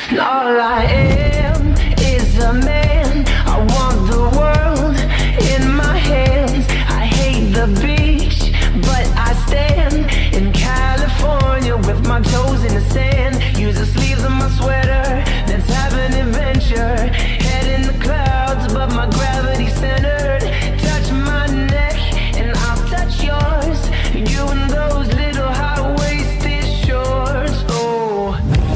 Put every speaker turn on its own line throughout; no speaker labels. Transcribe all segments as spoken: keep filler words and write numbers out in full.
All I am is a man. I want the world in my hands. I hate the beach, but I stand in California with my toes in the sand. Use the sleeves of my sweater, let's have an adventure. Head in the clouds, but my gravity's centered. Touch my neck and I'll touch yours. You and those little high-waisted shorts. Oh,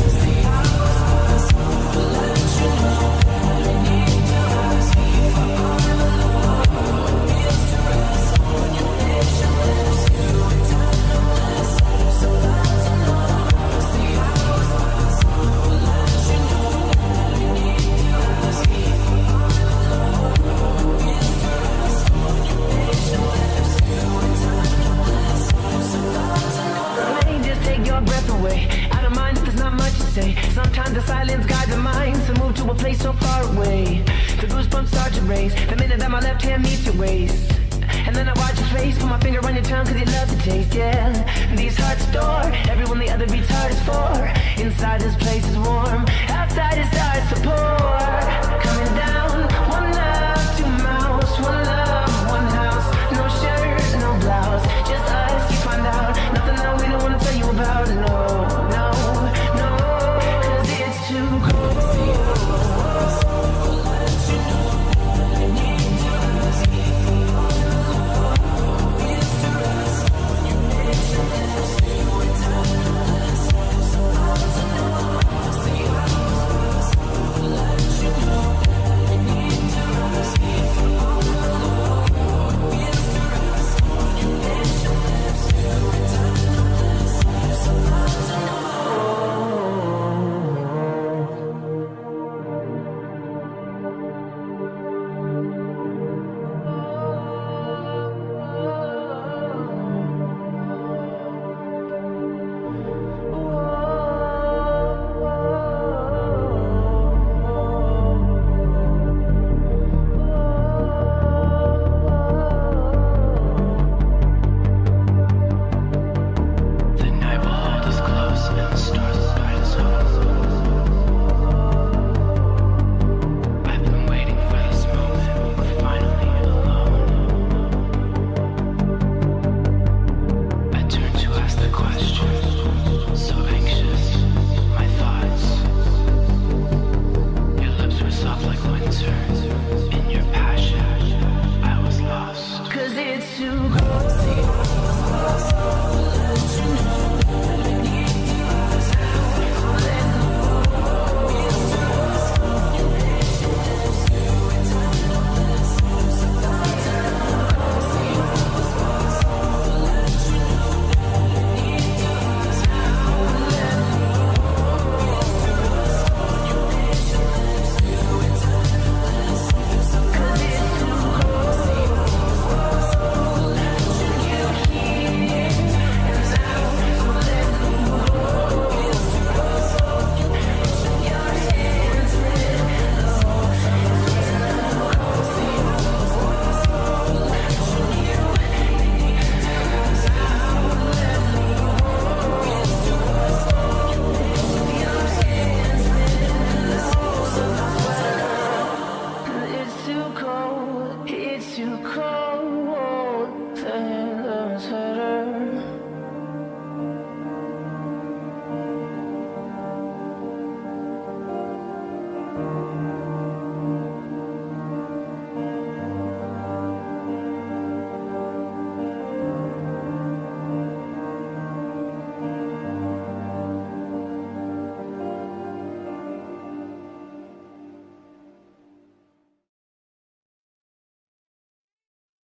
sometimes the silence guides the mind to move to a place so far away. The goosebumps start to raise the minute that my left hand meets your waist. And then I watch your face, put my finger on your tongue cause you love the taste, yeah. These hearts adore everyone the other beats hard is for. Inside this place is warm.